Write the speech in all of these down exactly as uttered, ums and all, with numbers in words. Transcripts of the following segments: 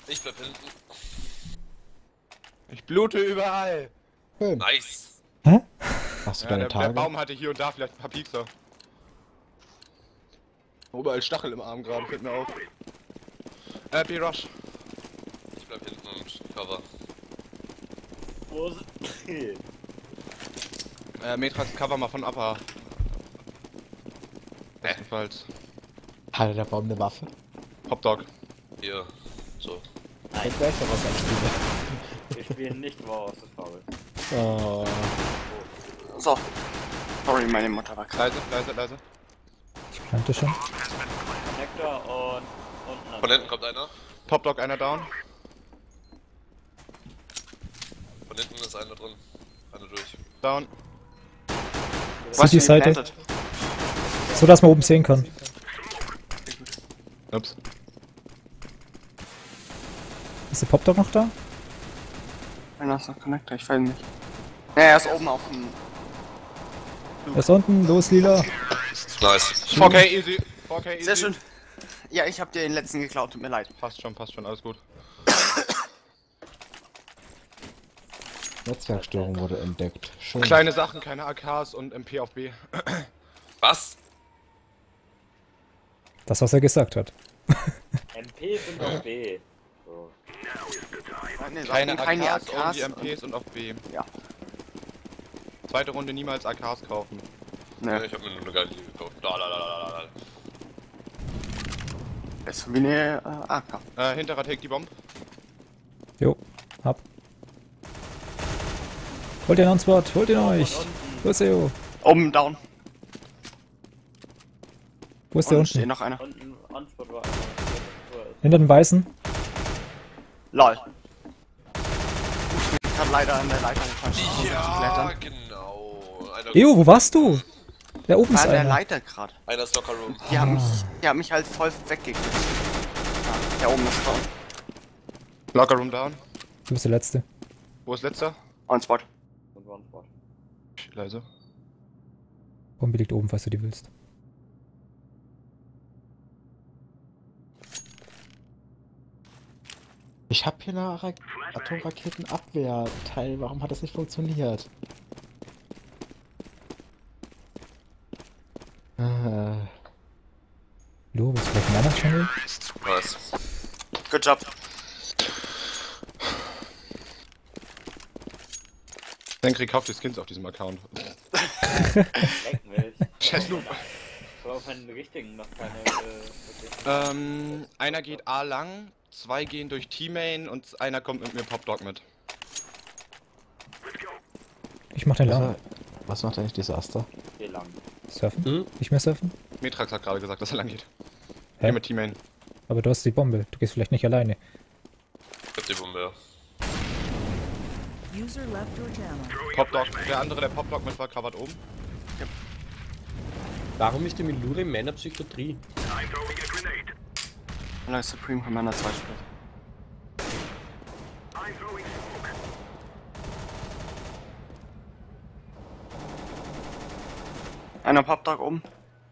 Ich bleib hinten. Ich blute überall. Schön. Nice. Hä? Hast du Ja, deine der, Tage? der Baum hatte hier und da vielleicht ein paar Piekser. Überall Stachel im Arm gerade, fällt mir auf. Äh, B-Rush. Ich bleib hinten und cover. Wo ist es? Äh, Metrax cover mal von Upper. Bestenfalls. Hatte der Baum eine Waffe? Hopdog. Hier. So. Nein. Ich weiß ja, was er spielt. Wir spielen nicht War, das ist faul. Oh. So. Sorry, meine Mutter war krank. Leise, leise, leise. Ich plante schon. Connector und unten. Von hinten kommt einer. Topdog, einer down. Von hinten ist einer drin. Einer durch. Down. Sieht die Seite. Planted. So, dass man oben sehen kann. Ups. Ist der Popdog noch da? Einer ist noch Connector, ich weiß nicht. Ja, er ist oben auf dem... Er ist unten, los, Lila. Nice. vier K easy. vier K easy. Sehr schön. Ja, ich hab dir den letzten geklaut, tut mir leid. Passt schon, passt schon, alles gut. Netzwerkstörung wurde entdeckt. Schön. Kleine Sachen, keine A Ks und M P auf B. Was? Das, was er gesagt hat. M P sind auf B. So. Keine, Keine keine A A Ks, only Ks. M Ps und auf B. Ja. Zweite Runde niemals A Ks kaufen. Ja, Ne, ich hab mir nur eine geile Liebe gekauft. Da, da, da, da, da. das ist wie eine äh, A K. Äh, hinterer Take die Bomb. Jo, hab. Holt den On-Spot, holt ihn euch. Wo ist er? Oben down. Wo ist der Und steht unten? noch einer. Unten Onspot war einer. Hinter den Weißen. Lol. Ich hab leider an der Leiter gequatscht. Ja, genau. Einer, Eo, wo warst du? Da oben ist An der einer. Leiter gerade. einer ist Locker Room. Die haben mich, die haben mich halt voll weggekriegt. Ja, der oben ist down. Locker Room down. Du bist der Letzte. Wo ist letzter? On spot. Und Onspot. Leise. Bombe liegt oben, falls du die willst. Ich hab hier eine Ra Atomraketenabwehrteil. Warum hat das nicht funktioniert? Äh. Lo, willst du vielleicht einen anderen Channel? Nice. Good job. Denkri kauft die Skins auf diesem Account. Leck mich. Scheiß Noob. Ich habe von den richtigen noch keine. Äh, okay. Ähm, einer geht A lang, zwei gehen durch T-Main und einer kommt mit mir Popdog mit. Ich mach den Was, lang. was macht eigentlich Desaster? Hier lang. Surfen? Hm? Nicht mehr surfen? Metrax hat gerade gesagt, dass er lang geht. Hä? Geh mit T-Main. Aber du hast die Bombe. Du gehst vielleicht nicht alleine. Ich hab die Bombe, ja. User left your channel. Popdog, der andere, der Popdog mit war, covert oben. Warum ist der Milure in meiner Psychiatrie? Weil Supreme Commander zwei spielt. Einer Popdog oben.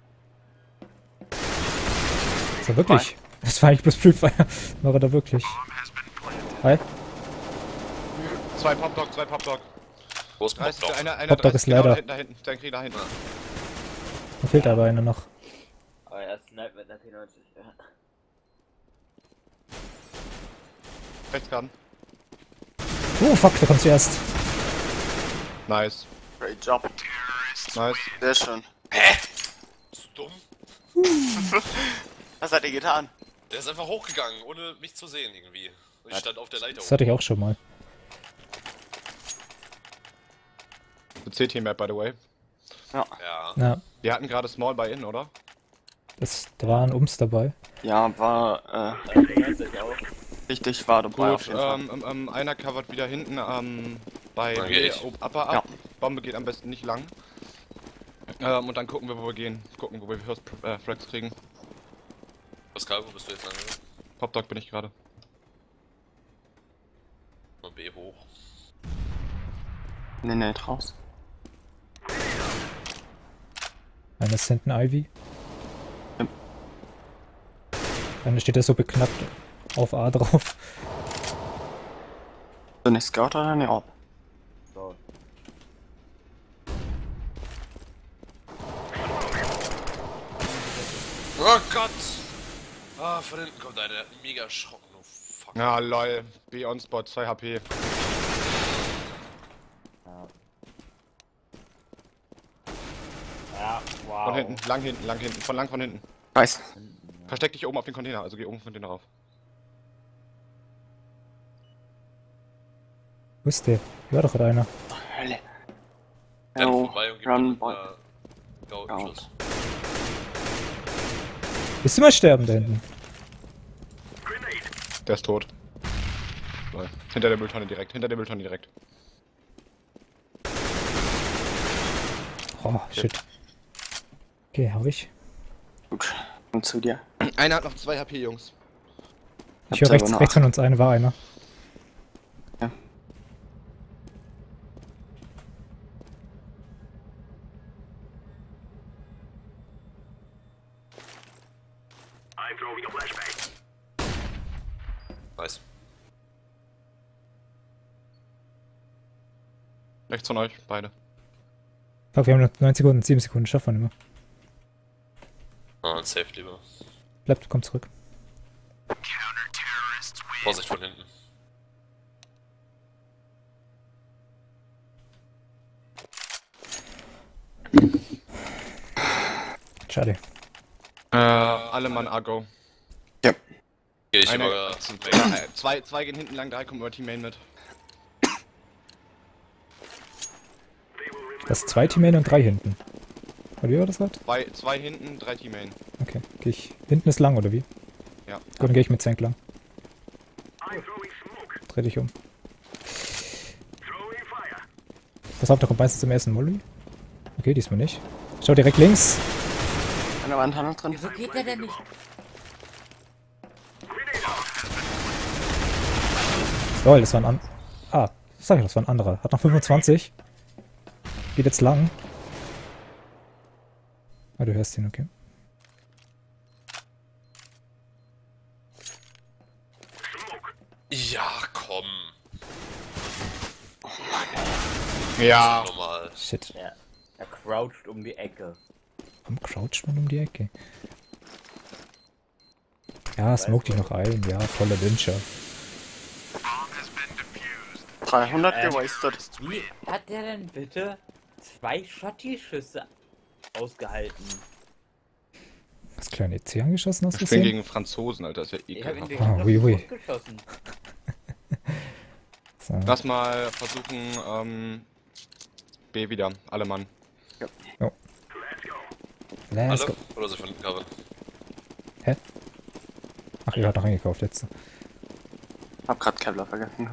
Ist er wirklich? Das war eigentlich bloß Prüffire. War er da wirklich? Hi. Zwei Popdog, zwei Popdog. Wo ist dreißig, Popdog? einer, einer Popdog dreißig, ist genau leider. Da hinten, da hinten, Denkri da hinten. Da fehlt aber einer noch. Aber er sniped mit einer P neunzig. Ja. Rechts gerade. Oh fuck, da kommt zuerst. Nice. Great job. Nice. Sehr schön. Bist du dumm? Was hat er getan? Der ist einfach hochgegangen, ohne mich zu sehen irgendwie. Und ich stand auf der Leiter. Das hatte ich auch schon mal. The C T-Map, by the way. Ja. Ja, Wir hatten gerade Small by In, oder? das, da waren Ums dabei. Ja, war äh, P neunzig auch. richtig, war dabei auf Gut, jeden Fall. ähm, ähm, ähm, einer covert wieder hinten ähm, bei Dann B, geh ich. ob- Upper ab. Bombe geht am besten nicht lang. Ähm, und dann gucken wir, wo wir gehen. Gucken, wo wir First äh, Frags kriegen. Pascal, wo bist du jetzt angegangen? Popdog bin ich gerade. Mal B hoch. Nee, nee, raus. Einer ist hinten Ivy. Ja. Einer steht da so beknackt auf A drauf. du nicht Scout oder ne Orb? So. Oh Gott! Ah, von hinten kommt einer, der hat mega erschrocken, oh fuck. Ja, lol. B on Spot, zwei H P. Ja. Ja, wow. Von hinten, lang hinten, lang hinten, von lang von hinten. Weiß. Versteck dich oben auf den Container, also geh oben auf den Container rauf. Wo ist der? Hier war doch gerade einer. Hölle. Renn Oh, vorbei und gib run, ihm boy. äh, Go, Go. Schuss. Bist du mal sterben da hinten? Der ist tot. Lol. Hinter der Mülltonne direkt, hinter der Mülltonne direkt. Oh, shit. Okay, hab ich. Gut. Und zu dir. Einer hat noch zwei H P, Jungs. Ich höre selber rechts, nach. rechts von uns eine, war einer. Ja. Nice. Rechts von euch, beide. Fuck, wir haben noch neun Sekunden, sieben Sekunden, schaffen wir nicht mehr. Ah, safe lieber. Bleibt, kommt zurück. Vorsicht von hinten. Schade. Äh, alle Mann A-Go. Ja. Geh ich Einer- über zum Main. Ja, äh, zwei, zwei gehen hinten lang, drei kommen über Team Main mit. Das ist zwei Teammain und drei hinten. Oder wie war das gerade? Zwei, zwei hinten, drei Team Main. Okay, geh ich. Hinten ist lang, oder wie? Ja. Gut, dann geh ich mit Zank lang. Dreh dich um. Pass auf, da kommt meistens zum ersten Molly. Okay, diesmal nicht. Schau direkt links. Einer war ein Tunnel drin. Wieso geht der denn nicht? Lol, das war ein an... Ah, sag ich, das war ein anderer. Hat noch fünfundzwanzig. Geht jetzt lang. Ah, du hörst ihn, okay. Ja, komm. Ja. Normal. Shit. Ja. Er croucht um die Ecke. Warum croucht man um die Ecke? Ja, smoke dich noch ein. Ja, tolle Wünsche. dreihundert Ähm. gewastet. Wie hat der denn bitte zwei Schotti-Schüsse ausgehalten? Das kleine E C angeschossen hast du Ich bin gesehen? gegen Franzosen, Alter, das ist ja Ich hab ihn ekelhaft. direkt Ah, auf ui, den ui. Kopf geschossen. So. Lass mal versuchen, ähm, B wieder, alle Mann. Let's Alle? go. Oder so von hinten covern? Ach, ihr habt noch eingekauft jetzt. Hab grad Kevlar vergessen.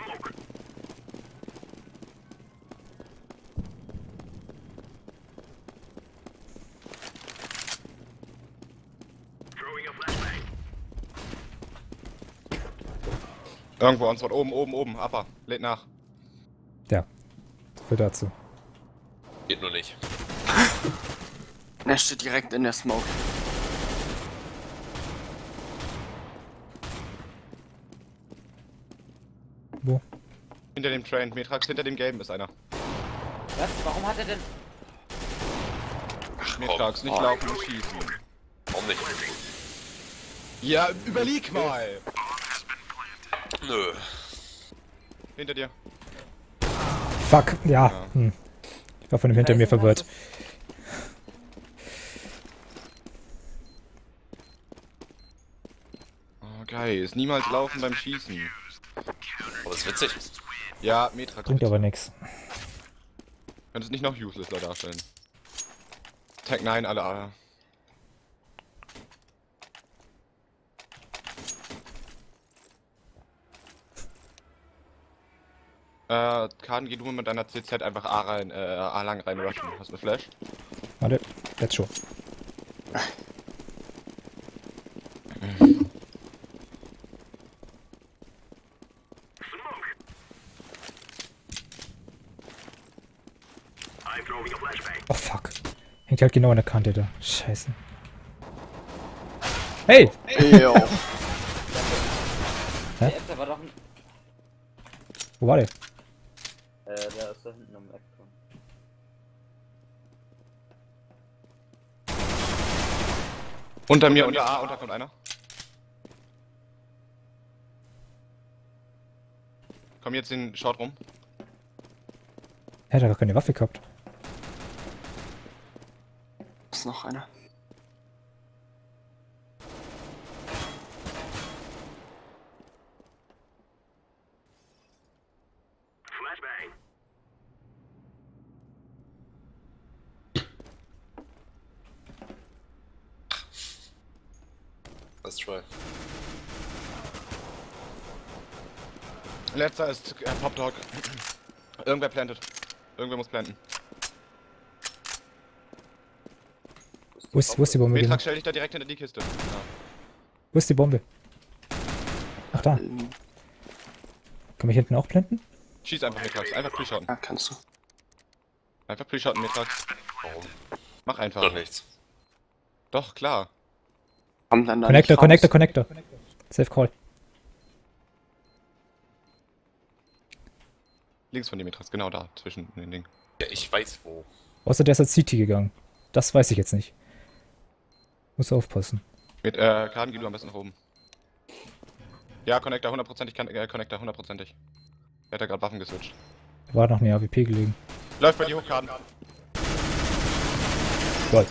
Irgendwo on Spot, oben, oben, oben, Upper, lädt nach. Ja. So viel dazu. Geht nur nicht. Er steht direkt in der Smoke. Wo? Hinter dem Train, Metrax, hinter dem Gelben ist einer. Was? Warum hat er denn... Ach, Metrax, komm. nicht laufen und schießen. Warum nicht? Ja, überleg mal! Nö. Hinter dir. Fuck, ja. Ja. Hm. Ich war von dem hinter mir verwirrt. Oh, geil, ist niemals laufen beim Schießen. Aber ist witzig. Ja, Metrax. Bringt aber nix. Könntest nicht noch useless da darstellen. Tag neun, alle A. Äh, Kahn, geh du mit deiner C Z einfach A rein, äh, A lang rein rushen. Hast du eine Flash? Warte, jetzt schon. Oh fuck. Hängt halt genau an der Kante da. Scheiße. Hey! Jo. Der erste war doch ein... Wo war der? Äh, der ist da hinten am Eck. Unter mir, unter A, unter kommt einer. Komm jetzt den Short rum. Er hat ja gar keine Waffe gehabt. Ist noch einer. Let's try. Letzter ist äh, Pop Dog. Irgendwer plantet. Irgendwer muss planten. Wo ist, wo ist die Bombe? Metrax, Genau? stell dich da direkt hinter die Kiste. Ja. Wo ist die Bombe? Ach da. Ähm, Kann mich hinten auch planten? Schieß einfach Metrax, einfach pre-shotten. Ja, kannst du. Einfach pre-shotten Metrax. Warum? Mach einfach. Doch nichts. Doch, klar. Komm dann da Connector, nicht Connector, raus. Connector. Safe Call. Links von dir Metrax, genau da, zwischen den Dingen. Ja, ich weiß wo. Außer der ist als C T gegangen. Das weiß ich jetzt nicht. Muss aufpassen. Mit, äh, Karten geh du am besten nach oben. Ja, Connector, hundertprozentig, kann, äh, Connector, hundertprozentig. Er hat da gerade Waffen geswitcht. War noch eine A W P gelegen. Läuft bei dir hoch, Karten. Gold.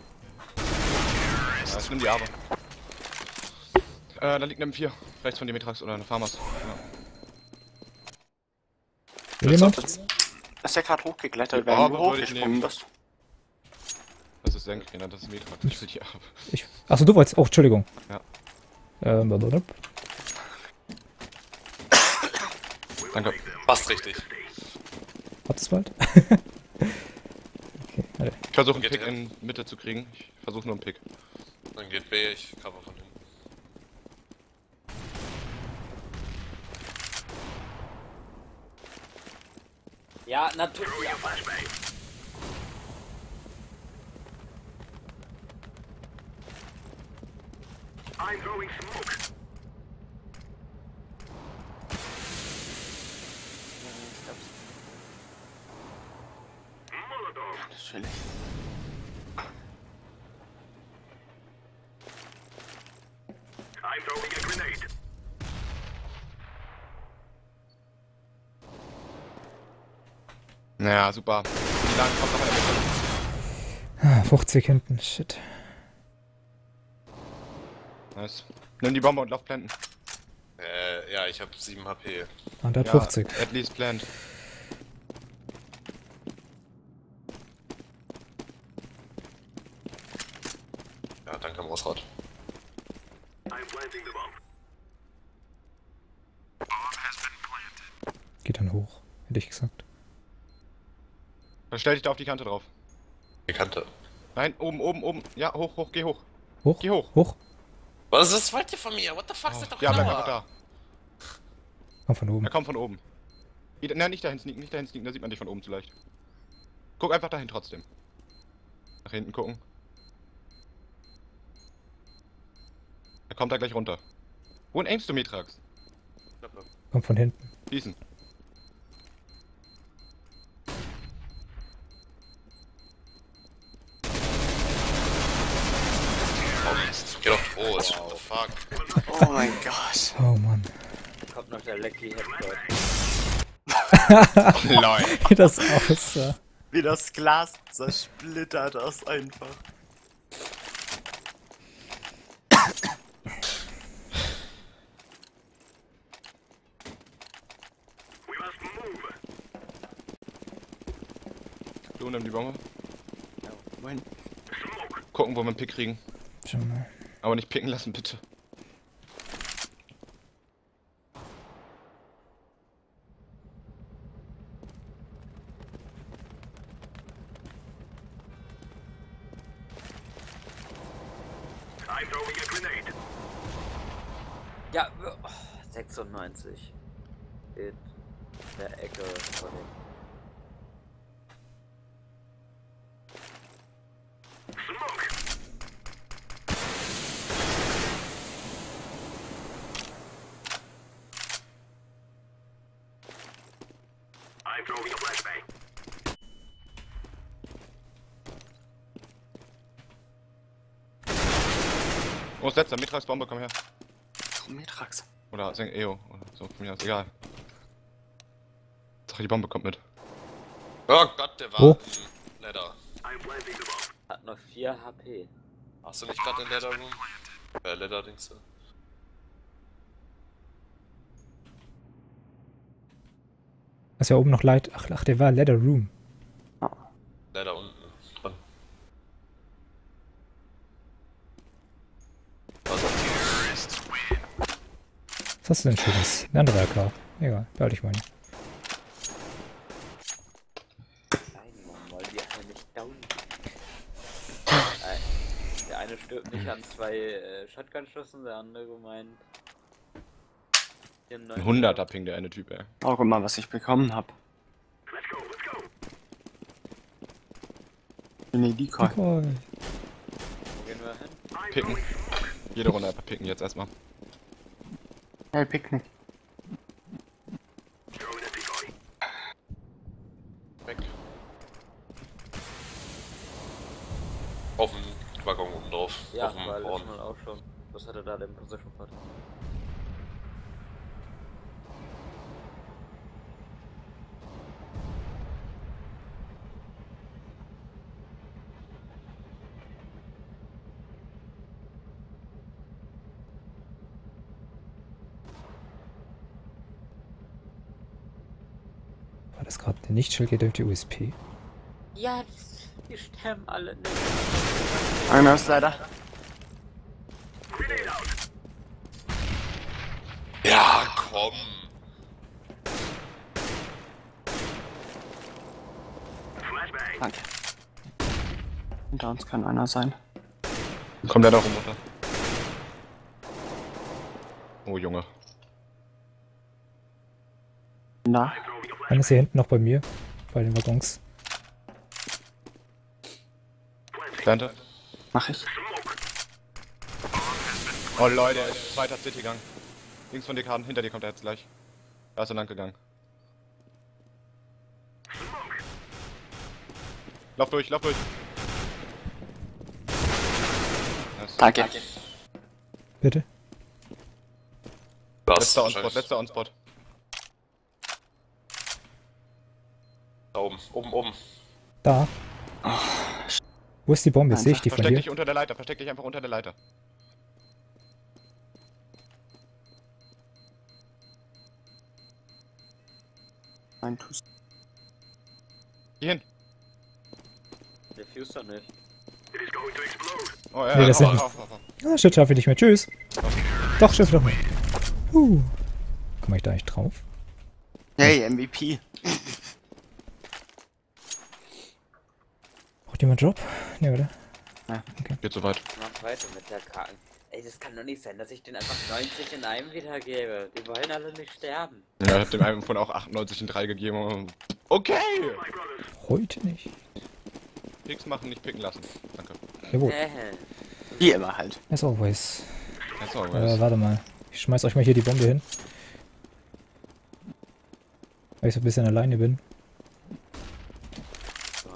Ja, ich nimm die Arme. Äh, da liegt eine M vier. Rechts von dir Metrax oder eine Farmers. Ja. Will jemand? Ist der gerade hochgeklettert, Ja, wenn aber du würde ich hochgesprungen nehmen. bist? Das ist Senk, ja, das ist Metrax. Das ist die Arme. Ich. Achso, du wolltest. Oh, Entschuldigung. Ja. Ähm, blablabla. Danke. Passt richtig. Habt ihr's bald? Okay, warte. Ich versuche einen Geht Pick hin. in Mitte zu kriegen. Ich versuche nur einen Pick. Dann geht B, ich cover von hinten. Ja, natürlich. Ja, Natürlich. Naja, super. Wie lange kommt noch einer Ah, fünfzig hinten. Shit. mit? Nice. Nimm die Bombe und lauf planten. Äh, ja, ich hab sieben H P. Und der hat Ja, fünfzig. At least plant. Ja, danke, Mossrad. Geht dann hoch. Hätte ich gesagt. Dann stell dich da auf die Kante drauf. Die Kante. Nein, oben, oben, oben. Ja, hoch, hoch, geh hoch. Hoch? Geh hoch. Hoch? Was ist das wollt ihr von mir? What the fuck, seid doch Ja, bleib genauer. einfach da. Komm von oben. Er kommt von oben. Geht- Nein, nicht dahin sneaken, nicht dahin sneaken, da sieht man dich von oben zu leicht. Guck einfach dahin trotzdem. Nach hinten gucken. Er kommt da gleich runter. Wohin aimst du, Metrax? Klappe. Komm von hinten. Schießen. Geh doch groß, what the fuck. Oh mein Gott. Oh Mann. kommt noch der Lecky Headshot. Lol. Wie das aussah. Wie das Glas zersplittert das einfach. Du nimm die Bombe. Ja, moin. Gucken, wo wir einen Pick kriegen. Schon mal. Aber nicht picken lassen, bitte. Ja, oh, sechsundneunzig. In der Ecke von dem. Oh, das letzte, Mitrax Bombe, komm her. Komm, Mitrax. Oder Seng Eo, oder so, von mir aus, egal. Sache, die Bombe kommt mit. Oh Gott, der war Oh. im Ladder. Hat noch vier H P. Hast du nicht gerade den Ladder Room? Äh, Ladder Dings. Was ja oben noch Light. Ach, ach, der war Ladder Room. Ladder unten. Dran. Also, Was hast du denn Schönes? Eine andere A K. Egal, behalte ich meine. Nein, Mann, weil die alle nicht down. Nein. Der eine stirbt nicht an zwei äh, Shotgun-Schüssen, der andere meint. Ein hunderter Ping, der eine Typ, ey. Oh, guck mal, was ich bekommen hab. Nee, Decoy. Decoy. Wo gehen wir hin? Picken. Jede Runde einfach picken jetzt erstmal. Hey, Picknick. weg. Auf dem Waggon oben drauf. Ja, auf dem weil Horn. letztes Mal auch schon. Was hat er da den Position Part? War das gerade der Nichtschild geht durch die U S P? Ja, das, die sterben alle nicht. Einer ist leider. Ja, komm. Danke. Hinter uns kann einer sein. Kommt der da rum runter. Oh, Junge. Da. Einer ist hier hinten noch bei mir. Bei den Waggons. Plante. Mach ich. Oh, Leute, er ist zweiter City gegangen. Links von dir, Karten, hinter dir kommt er jetzt gleich. Da ist er lang gegangen. Lauf durch, lauf durch. Nice. Danke. Bitte? Das Letzter wahrscheinlich. Onspot, letzter Onspot. Da oben, oben, oben. Da. Wo ist die Bombe? Sehe ich die von Versteck dir? dich unter der Leiter, versteck dich einfach unter der Leiter. Nein, tust Hier hin. Der fuse doch nicht. Oh, ja, Nee, das oh, sind- oh, oh, oh. Ah, shit, schaffe ich nicht mehr. Tschüss. Doch, schaffe doch mal. Uh. Komme ich da nicht drauf? Yay, M V P. Braucht jemand Job? Ne, oder? Geht so weit. Mach weiter mit der Karte. Ey, das kann doch nicht sein, dass ich den einfach neunzig in einem wiedergebe. Die wollen alle nicht sterben. Ja, ich hab dem einen von auch achtundneunzig in drei gegeben. Okay! Heute nicht. Picks machen, nicht picken lassen. Danke. Jawohl. Äh, Wie immer halt. As always. That's all, Äh, guys. warte mal. Ich schmeiß euch mal hier die Bombe hin. Weil ich so ein bisschen alleine bin. so.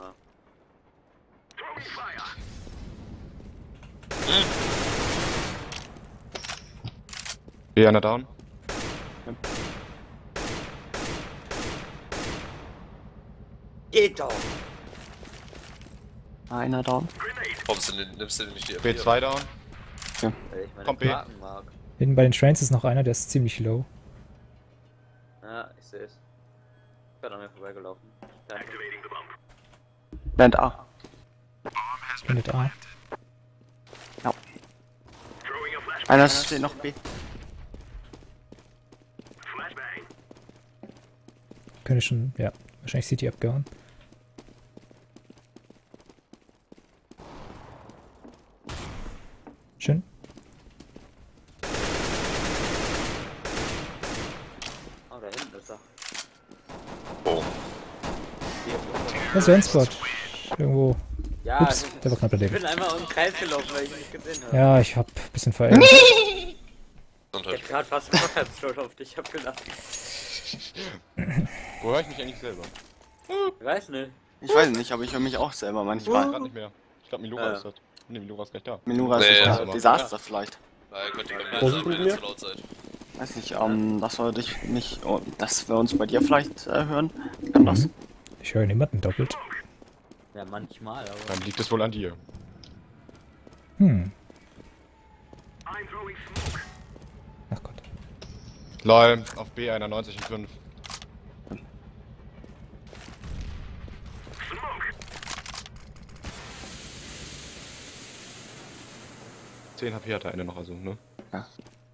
Hier einer down. Geht doch! Einer down. Warum sind denn- nimmst du denn nicht die B zwei down. Weil ich meine Kommt B. Karten mag. Hinten bei den Trains ist noch einer, der ist ziemlich low. Ja, ich sehe es. Ich bin an mir vorbeigelaufen. Danke. Land A. Splendid A. Einer steht noch B. Könnte schon, ja, wahrscheinlich City abgehauen. Schön. Oh, da hinten ist er. Oh. Hier, Das ist ein Spot. Irgendwo. ja, Ups, ich, der war knapp ich daneben. bin einmal im Kreis gelaufen, weil ich ihn nicht gesehen habe. Ja, ich hab ein bisschen verärgert. Ich Gesundheit. hab grad fast einen Rückwärtsstoß auf dich abgelassen. Wo höre ich mich eigentlich selber? Ich weiß nicht. Ich weiß nicht, aber ich höre mich auch selber Ich manchmal. gerade nicht mehr. Ich glaube, Milura Äh. ist das. Ne, Milura ist gleich da. Milura ist Nee, das aber- Desaster vielleicht. Nein, könnt ihr Wo mir sind sagen, wenn wir? ihr zu laut seid. Weiß nicht, ähm, dass wir dich nicht, oh, dass wir uns bei dir vielleicht äh, hören. Kann das? Mhm. Ich höre niemanden doppelt. Ja, manchmal, aber. Dann liegt es wohl an dir. Hm. Ach Gott. Lol, auf B einundneunzig und fünf. zehn H P hat der eine noch, also, ne? Ja.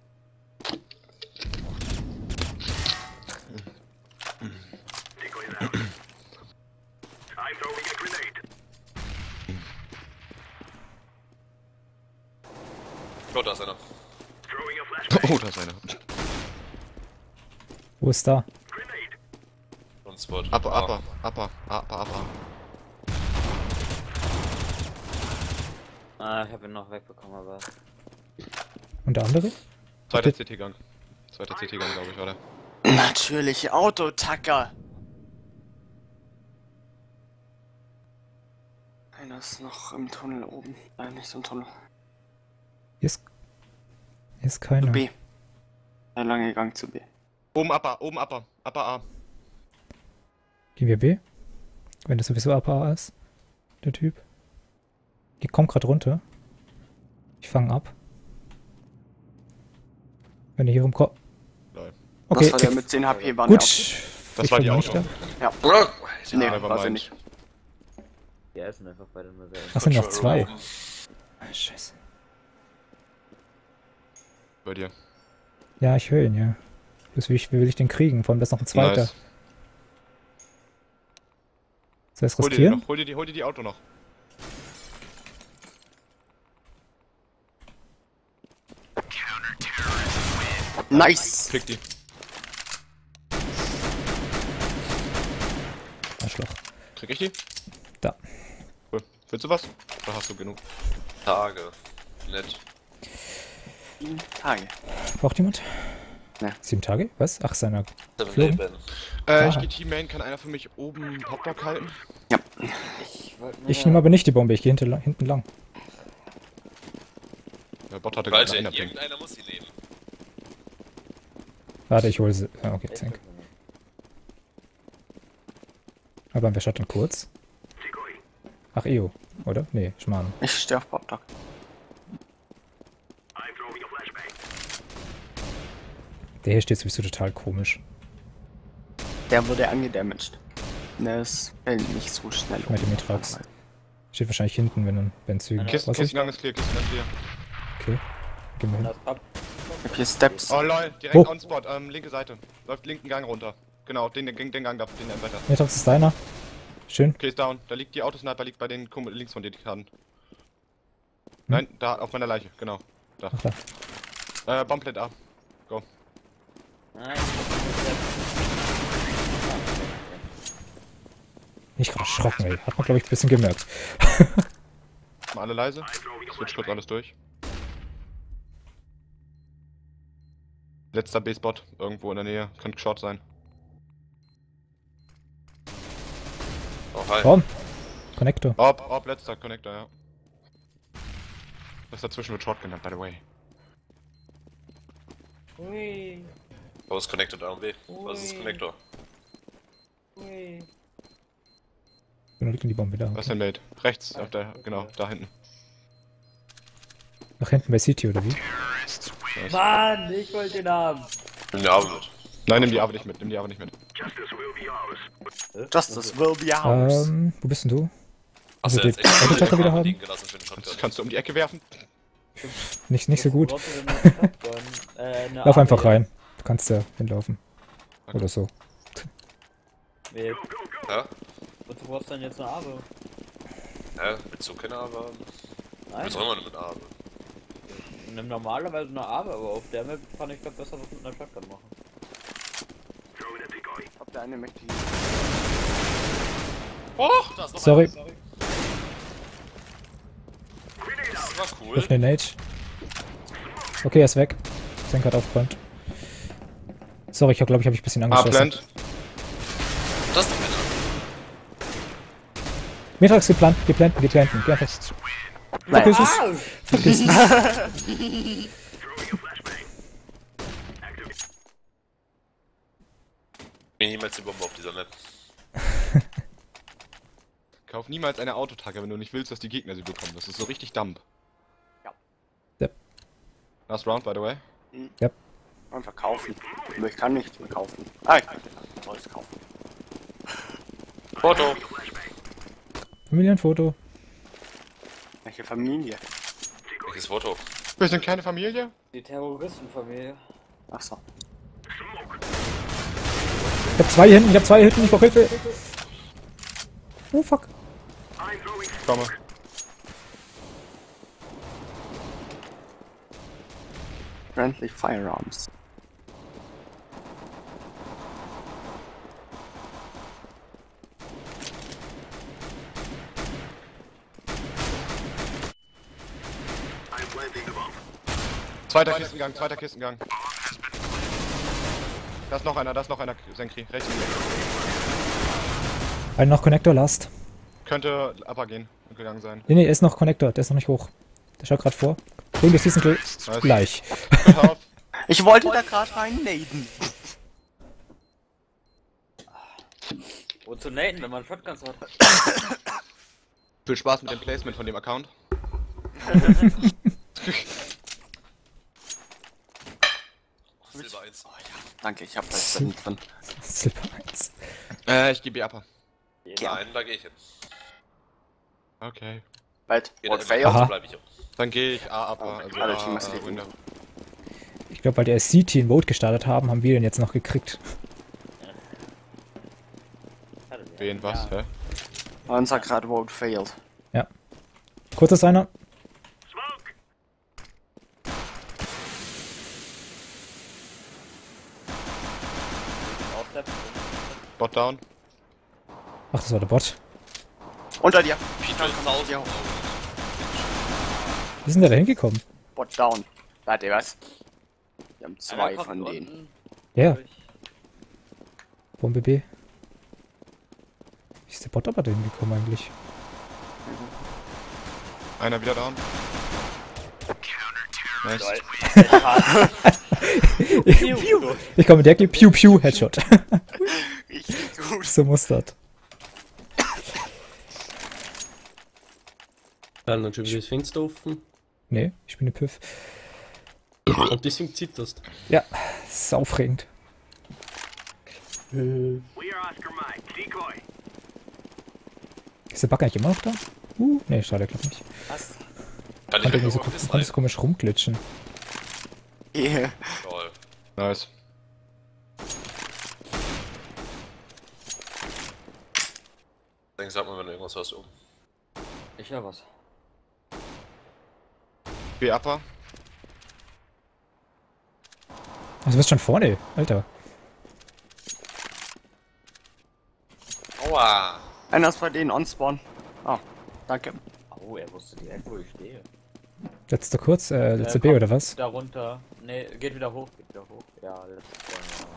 Oh, da ist einer. Oh, da ist einer. Wo ist da? Und Spot. Upper, upper, upper, upper, upper. Ah, ich hab ihn noch wegbekommen, aber. Und der andere? Zweiter C T-Gang. Zweiter C T-Gang, glaube ich, oder? Natürlich, Autotacker! Einer ist noch im Tunnel oben. Nein, nicht so im Tunnel. Hier ist, hier ist keiner. B. Der lange Gang zu B. Oben upper, oben upper, upper A. Gehen wir B? Wenn das sowieso A P A ist, der Typ. Die kommt gerade runter. Ich fange ab. Wenn ihr hier rumkommt. Lol. Okay, Das war der mit zehn H P, war gut. Das Ich war die bin nicht Auto. da. Nee, never war sie mind. nicht. Die essen einfach beide nur sehr. Ach, sind noch zwei. Ah, scheiße. Bei dir. Ja, ich höre ihn, ja. Bloß wie, ich, wie will ich den kriegen? Vor allem, da ist noch ein zweiter. Nice. Soll ich es Hol dir, die riskieren? noch, hol dir die, hol dir die Auto noch. Nice! Krieg die. Arschloch. Krieg ich die? Da. Cool. Willst du was? Da hast du genug. Tage. Nett. Sieben Tage. Braucht jemand? Ne. Sieben Tage? Was? Ach, seiner. Seven Flogen? Leben. Äh, ich Ah. gehe Team-Main, kann einer für mich oben Hotdog halten? Ich wollte Ich nehme aber nicht die Bombe, ich gehe hinten, hinten lang. Der Bot hatte gerade Leute, einen Ping. irgendeiner muss sie nehmen. Warte, ich hole sie. Ah, okay, Zink. Aber wer schaut denn kurz? Ach, E O, oder? Nee, Schmarrn. Ich stehe auf Popdog. Der hier steht sowieso total komisch. Der wurde angedamaged. Das fällt nicht so schnell Mit dem Mitrax. Steht wahrscheinlich hinten, wenn wenn Zügen. Kisten, Was ist? Kistengang ist clear, Kistengang clear. Okay. Gehen wir hin. Ich hab hier Steps. Oh lol, direkt Wo? on spot, ähm, linke Seite. Läuft linken Gang runter. Genau, den, den, den Gang da, den weiter. Mitrax ist deiner. Schön. Okay, ist down. Da liegt die Autosniper, liegt bei den Kumpel links von dir, die Karten. Nein, da, auf meiner Leiche, genau. Da. Ach da. Äh, Bomblet A. Go. Nein, Nicht gerade erschrocken, ey. Hat man, glaube ich, ein bisschen gemerkt. Mal alle leise. Switch kurz alles durch. Letzter B-Spot, irgendwo in der Nähe. Könnte Short sein. Oh, hi. Komm. Connector. Orb, Orb, letzter Connector, ja. Das dazwischen wird Short genannt, by the way. Ui, Wo ist Connected A und B? Was ist Ui. Connector? ui. Genau, liegt in die Bombe da. Was ist denn Mate? Rechts, auf der, genau, da hinten. Nach hinten bei C T oder wie? Nice. Mann, ich wollte den haben. Ja, mit. Nein, nimm die aber nicht mit, nimm die aber nicht mit. Justice will be ours. Ähm, wo bist denn du? Achso, Also jetzt die echt Autotacker wieder haben? liegen gelassen für den Shotgun. Das kannst du um die Ecke werfen. Nicht, nicht so gut. Worauf du denn eine Shotgun? Äh, eine Lauf A W? einfach rein. Du kannst ja hinlaufen. Oder so. Wie, Ja? wozu brauchst du denn jetzt eine A W? Ja, mit so keiner, aber. Nein, Was soll man denn mit A W? ich nehme normalerweise eine A W, aber auf der Map kann ich glaube besser was mit einer Shotgun machen. Ob der eine möchte Oh, da ist noch Sorry. einer. Das war cool. Öffne Nate. Okay, er ist weg. Zenk hat aufgeräumt. Sorry, ich glaube, ich habe mich ein bisschen Ah, angeschossen. Plant. Das ist doch einer. Mitrax geplant, geplant, geplant, geplant. Vergiss es. Vergiss es. Mir niemals die Bombe auf dieser Map. Kauf niemals eine Autotagger, wenn du nicht willst, dass die Gegner sie bekommen. Das ist so richtig Dump. Ja. Yep. Last round, by the way. Yep. Einfach kaufen. Aber ich kann nichts mehr kaufen. Ah, ich soll es kaufen. Foto. Familienfoto. Welche Familie? Welches Foto? Wir sind keine Familie. Die Terroristenfamilie. Achso. Ich hab zwei hinten, ich hab zwei hinten, ich brauch Hilfe. Oh fuck. Komme. Friendly Firearms. Zweiter Kistengang, zweiter Kistengang. Da ist noch einer, da ist noch einer, Senkri, rechts. Ein noch Connector, Last. Könnte Upper gehen, gegangen sein. Nee, nee, er ist noch Connector, der ist noch nicht hoch. Der schaut gerade vor. Bring das diesen Nice. gleich. Ich wollte da gerade rein naden. Wozu naden, wenn man Shotguns hat? Viel Spaß mit dem Placement von dem Account. Silber eins. Danke, ich hab da jetzt nicht drin. Silber eins. Äh, ich gebe Upper. Nein, da gehe ich hin. Okay. Bald. Geht What er failed? immer, Aha. so bleib ich auch. Dann gehe ich A Upper, Okay. also Alle A, Teams äh, liegen. Window. Ich glaube, weil der C T ein Vote gestartet haben, haben wir den jetzt noch gekriegt. Wen, was, hä? Unser gerade Vote failed. Kurz ist einer. Bot down. Ach, das war der Bot. Unter dir. viertausend Ja. Euro. Wie sind der da hingekommen? Bot down. Warte, was? Wir haben zwei Einer kommt von denen. unten Ja, durch. Bombe B. Wie ist der Bot aber da hingekommen eigentlich? Einer wieder down. Nice. Ich komme direkt mit Pew Pew Headshot. Richtig gut. So muss das. Dann hat schon wieder das Fenster offen. Nee, ich bin eine Piff. Und deswegen zitterst. Ja, das ist aufregend. Ist der Bug eigentlich immer noch da? Uh, nee, schade, glaub nicht. Was? Kann Konnte ich irgendwie so, irgendwo konnte so komisch rumglitschen. Yeah. Toll. Nice. Dann sag mal, wenn du irgendwas hast oben. Ich höre was. B Upper. Also du bist schon vorne, Alter. Aua! Einer ist bei denen on spawn. Ah, danke. Oh, er wusste direkt, wo ich stehe. Letzter kurz, äh, letzte Äh, B komm. oder was? Da runter. Ne, geht wieder hoch, geht wieder hoch. Ja, letzter.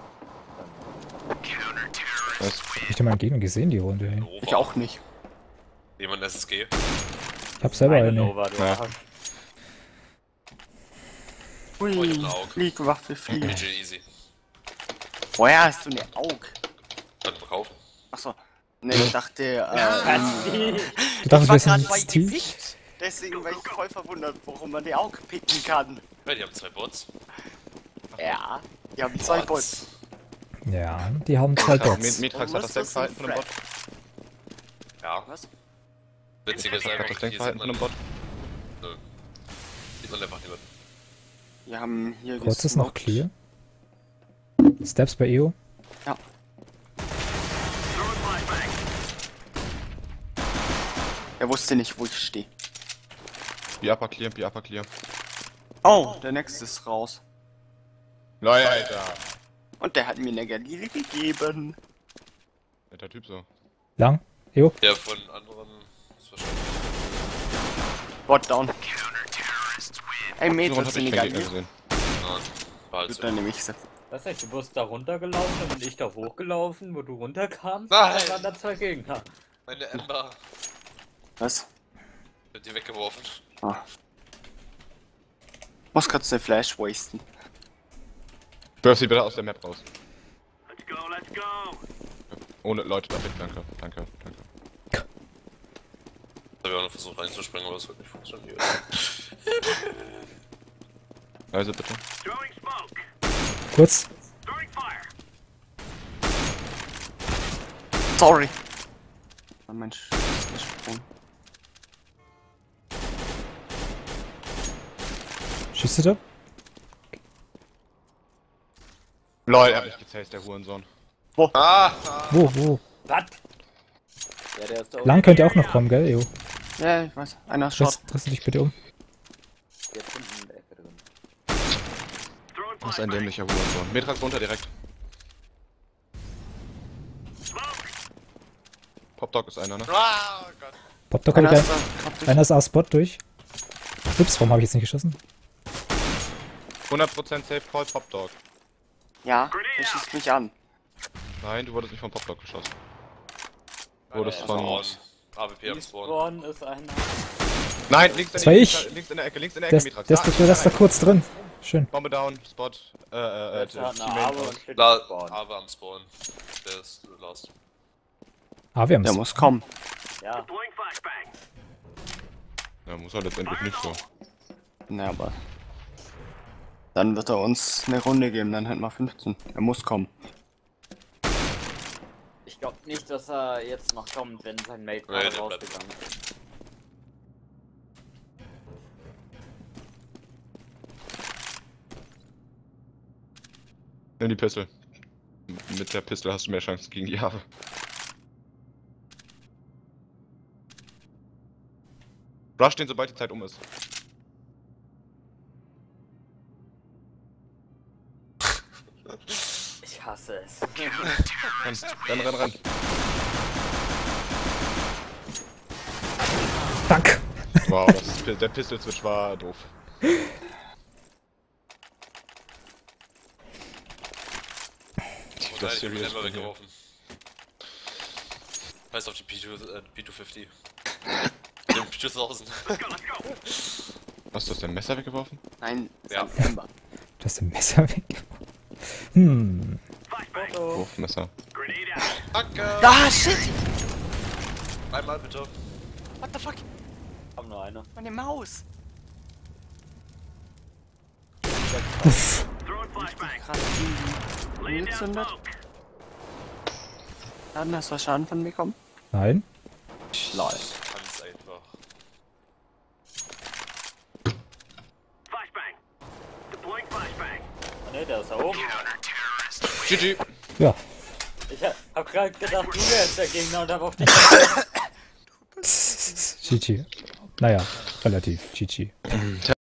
Nice. Hab ich den mal einen Gegner gesehen, die Runde, ey. Nova. Ich auch nicht. Jemand S S G. Ich hab selber Eine eine. Nova, du Ja. Arsch. Ui, Oh, ich hab eine Aug. Fliegwaffe, P fliegen. G easy. Woher hast du eine Aug? Dann verkaufen. Achso. Ne, ich dachte, äh, Du ich dachtest, war wir gerade sind bei Steve? Gewicht. Deswegen war ich voll verwundert, warum man die Aug picken kann. Ja, die haben zwei Bots. Ja, die haben zwei Bots. Ja, die haben zwei Mit Bots. Mitrax Warum hat das ist das Denkverhalten von ein einem Bot. Ja. Was? Witzig ist Hat einfach, das hier sieht Denkverhalten von man, einem Bot. nö. Sieht man einfach niemanden. Wir haben hier Kurz ist noch gesmoked. clear. Steps bei E O. Ja. Er wusste nicht, wo ich stehe. B Upper clear, B Upper clear. Oh, der nächste ist raus. Nein, Alter. Und der hat mir eine Galile gegeben. Netter Typ so. Lang. E O. Der von anderen ist wahrscheinlich. Bot down. Ey, Mate, So hast hab du ich eine keinen Gegner Galile? gesehen. Nein, war halt Gut, so. dann nehme ich sie. Weiß nicht, du bist da runtergelaufen, dann bin ich da hochgelaufen, wo du runterkamst. Nein! Da waren da zwei Gegner. Meine Ember Was? wird die weggeworfen. Ah. Muss kurz den Flash wasten. Wirf sie bitte aus der Map raus. Ohne Leute damit, danke, danke, danke. Da habe ich auch noch versucht reinzuspringen, aber es wird nicht funktionieren. Leise bitte. Kurz. Sorry. Oh Mensch, das ist gesprungen. Schießt du da? Lol, er hat mich gezählt, der Hurensohn. Ah! ah. Wo, wo? Was? Ja, der ist da oben. Lang könnt ihr auch noch kommen, gell, Jo? Ja, ich weiß. Einer ist short. Dress, dress dich bitte um. Jetzt hinten in der Ecke drin. Das ist ein dämlicher Hurensohn. Metrax runter direkt. Popdog ist einer, ne? Ah, Gott. Popdog hab Einer ich ist ein. da. Grad durch. Einer ist A-Spot durch. Ups, warum habe ich jetzt nicht geschossen? hundert Prozent Safe Call Popdog. Ja, der schießt mich an. Nein, du wurdest nicht von Popdog geschossen. Du Ja, wurdest der von... Spawn. A W P am Spawn. Spawn ist einer. Nein, links in Das der war Ecke, ich. links in der Ecke, links in der Der Ecke, ist, Mitrax. der ist, der ist da kurz drin. Schön. Bombe down, Spot, äh, äh, äh, Jetzt hat eine Teammate Arme raus. und steht La im Spawn. Ava am Spawn. Der ist lost. Ah, wir haben Der es. muss kommen. Ja. Ja, muss er letztendlich nicht so. Na, aber. Dann wird er uns eine Runde geben, dann hätten wir fünfzehn. Er muss kommen. Ich glaube nicht, dass er jetzt noch kommt, wenn sein Mate Nee, gerade der bleibt. rausgegangen ist. Nimm die Pistole. Mit der Pistole hast du mehr Chancen gegen die Jahre. Rush den, sobald die Zeit um ist. Ich hasse es. Renn, renn, renn, renn. Dank. Wow, das, der Pistol-Switch war doof. Oh, Das das hier ist wieder Ember so weggeworfen. Heißt auf die P zwei, äh, P zweihundertfünfzig. Den P zweitausend. Hast du das dein Messer weggeworfen? Nein, Ja. sein Ember. Du hast den Messer weg. Hm. Wurfmesser. Danke! Ah, shit! Einmal bitte. What the fuck? Komm nur einer. Meine Maus! Uff. Gerade irgendwie angezündet. Dann hast du Schaden von mir bekommen? Nein. Lol. Ganz einfach. Oh ne, der ist da oben. G G. Ja. Ich hab gerade gedacht, du wärst der Gegner und hab auf dich. G G. Naja, relativ. G G.